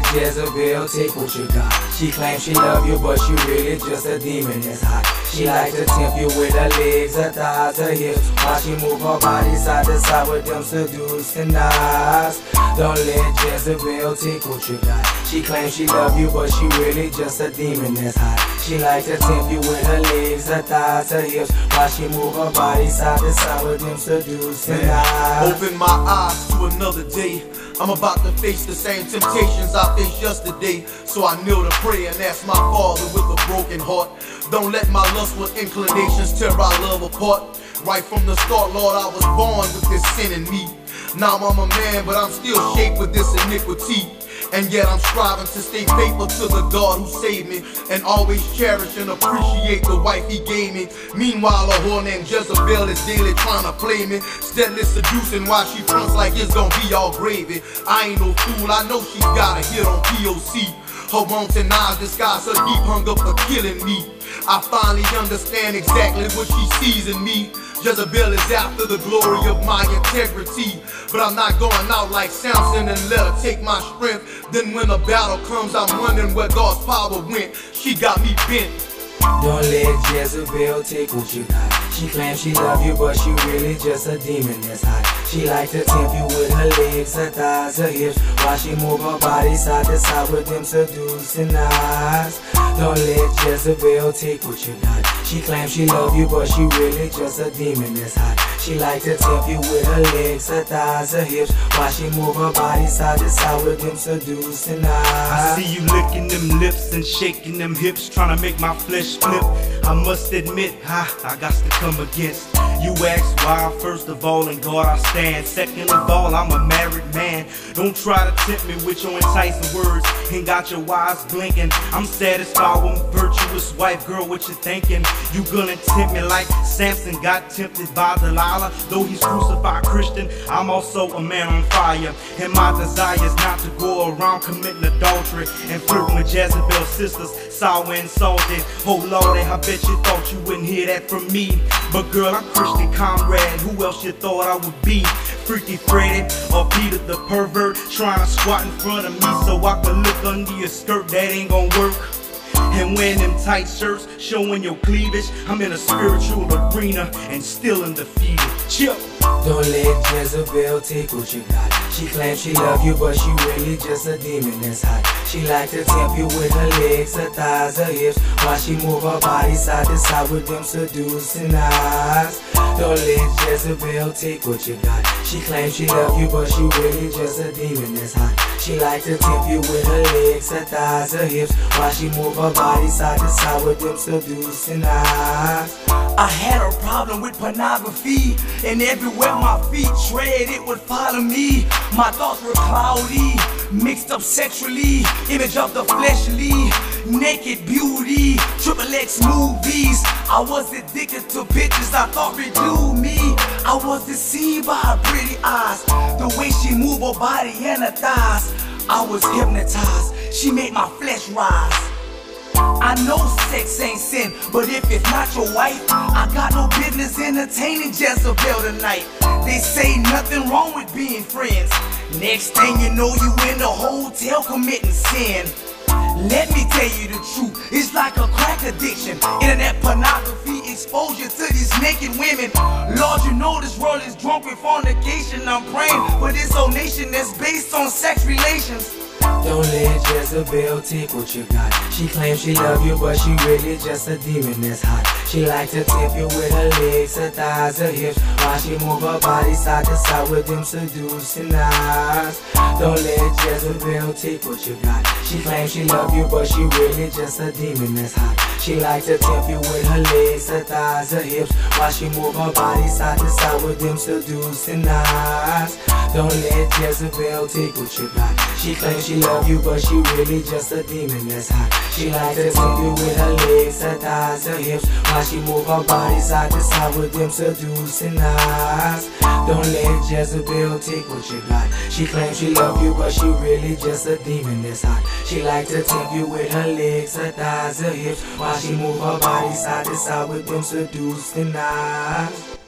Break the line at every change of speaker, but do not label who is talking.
Jezebel, take what you got. She claims she love you, but she really just a demon that's hot. She like to tempt you with her legs, her thighs, her hips, while she move her body side to side with them seducing eyes. Don't let Jezebel take what you got. She claims she love you, but she really just a demon that's hot. She like to tempt you with her legs, her thighs, her hips, while she move her body side to side with them seducing eyes.
Open my eyes to another day. I'm about to face the same temptations I faced yesterday. So I kneel to pray and ask my Father with a broken heart. Don't let my lustful inclinations tear our love apart. Right from the start, Lord, I was born with this sin in me. Now I'm a man, but I'm still shaped with this iniquity. And yet I'm striving to stay faithful to the God who saved me, and always cherish and appreciate the wife he gave me. Meanwhile, a whore named Jezebel is daily trying to play me, steadily seducing while she fronts like it's gonna be all gravy. I ain't no fool, I know she's got a hit on POC. Her wanton eyes disguise her deep hunger for killing me. I finally understand exactly what she sees in me. Jezebel is after the glory of my integrity, but I'm not going out like Samson and let her take my strength. Then when the battle comes, I'm wondering where God's power went. She got me bent.
Don't let Jezebel take what you got. She claims she love you, but she really just a demon that's hot. She like to tempt you with her legs, her thighs, her hips, while she move her body side to side with them seducing eyes. Don't let Jezebel take what you got. She claims she love you, but she really just a demon that's hot. She like to tempt you with her legs, her thighs, her hips, while she move her body side to side with them seducing eyes.
I see you licking them lips and shaking them hips, trying to make my flesh flip. I must admit, I got to come against. You ask why, first of all, in God I stand. Second of all, I'm a married man. Don't try to tempt me with your enticing words. Ain't got your eyes blinking. I'm satisfied with a virtuous wife, girl, what you thinking? You gonna tempt me like Samson got tempted by Delilah? Though he's crucified Christian, I'm also a man on fire. And my desire is not to go around committing adultery and flirting with Jezebel's sisters, sour and salty. Oh Lordy, I bet you thought you wouldn't hear that from me. But girl, I'm Christian comrade, who else you thought I would be? Freaky Freddy or Peter the pervert, trying to squat in front of me so I can look under your skirt? That ain't gonna work. And wearing them tight shirts, showing your cleavage, I'm in a spiritual arena and still undefeated. Chill.
Don't let Jezebel take what you got. She claims she love you, but she really just a demon that's hot. She like to tempt you with her legs, her thighs, her hips, while she move her body side to side with them seducing eyes. Don't let Jezebel take what you got. She claims she love you, but she really just a demon that's hot. She like to tempt you with her legs, her thighs, her hips, while she move her body side to side with them seducing eyes.
I had a problem with pornography, and everywhere my feet tread, it would follow me. My thoughts were cloudy, mixed up sexually, image of the fleshly, naked beauty, XXX movies. I was addicted to pictures I thought reviewed me. I was deceived by her pretty eyes, the way she moved her body and her thighs. I was hypnotized, she made my flesh rise. I know sex ain't sin, but if it's not your wife, I got no business entertaining Jezebel tonight. They say nothing wrong with being friends. Next thing you know, you in the hotel committing sin. Let me tell you the truth, it's like a crack addiction. Internet pornography, exposure to these naked women. Lord, you know this world is drunk with fornication. I'm praying for this whole nation that's based on sex relations.
Don't let Jezebel take what you got. She claims she love you, but she really just a demon that's hot. She like to tempt you with her legs, her thighs, her hips, while she move her body side to side with them seducing eyes. Don't let Jezebel take what you got. She claims she love you, but she really just a demon that's hot. She like to tempt you with her legs, her thighs, her hips, while she move her body side to side with them seducing eyes. Don't let Jezebel take what you got. She claims she love you, but she really just a demon that's hot. She like to tempt you with her legs, her thighs, her hips, while she move her body side to side with them seducing eyes. Don't let Jezebel take what you got. She claims she love you, but she really just a demon that's hot. She like to tempt you with her legs, her thighs, her hips, while she move her body side to side with them seducing eyes.